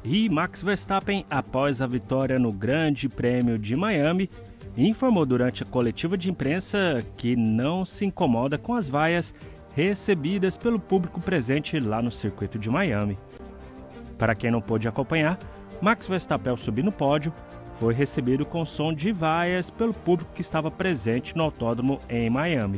E Max Verstappen, após a vitória no Grande Prêmio de Miami, informou durante a coletiva de imprensa que não se incomoda com as vaias recebidas pelo público presente lá no circuito de Miami. Para quem não pôde acompanhar, Max Verstappen, ao subir no pódio, foi recebido com som de vaias pelo público que estava presente no autódromo em Miami.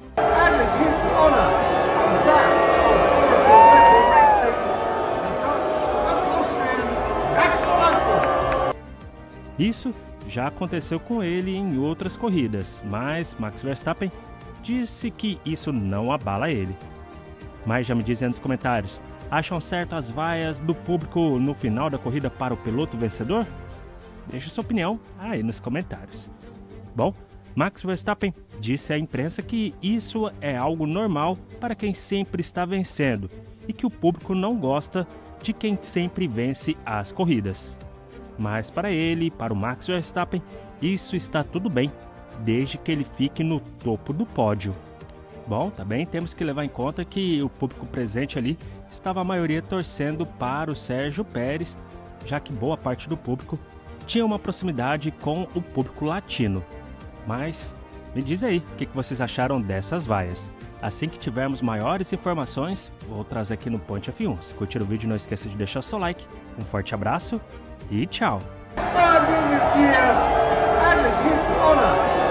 Isso já aconteceu com ele em outras corridas, mas Max Verstappen disse que isso não abala ele. Mas já me dizem nos comentários, acham certo as vaias do público no final da corrida para o piloto vencedor? Deixe sua opinião aí nos comentários. Bom, Max Verstappen disse à imprensa que isso é algo normal para quem sempre está vencendo e que o público não gosta de quem sempre vence as corridas. Mas para ele, para o Max Verstappen, isso está tudo bem, desde que ele fique no topo do pódio. Bom, também temos que levar em conta que o público presente ali estava a maioria torcendo para o Sérgio Pérez, já que boa parte do público tinha uma proximidade com o público latino. Mas me diz aí o que vocês acharam dessas vaias. Assim que tivermos maiores informações, vou trazer aqui no Ponte F1. Se curtir o vídeo, não esqueça de deixar o seu like. Um forte abraço e tchau!